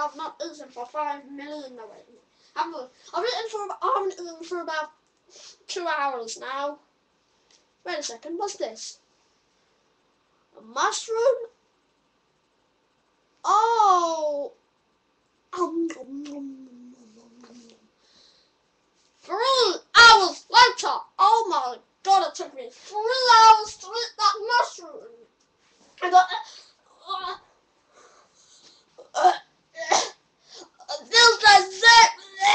I've not eaten for 5 million now. I've eaten for about 2 hours now. Wait a second, what's this? A mushroom? Oh! 3 hours later! Oh my god, it took me 3 hours to eat that mushroom! I got... This is it!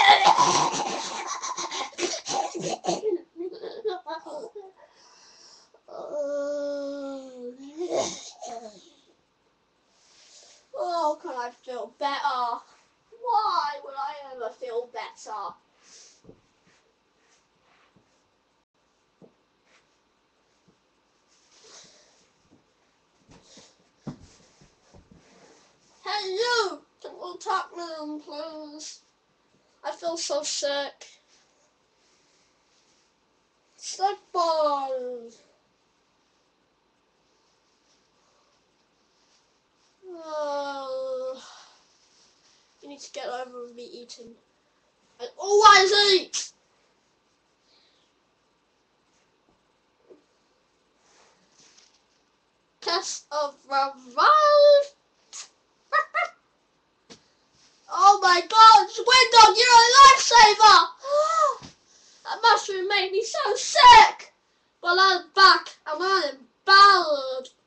Oh, can I feel better? Why would I ever feel better? Hey you! Can you talk me in, please? I feel so sick. Sick balls. You need to get over me eating. I always eat! Kiss of rrroff. Oh my god, SquidDog, you're a lifesaver! That mushroom made me so sick! But I'm back and I'm bad.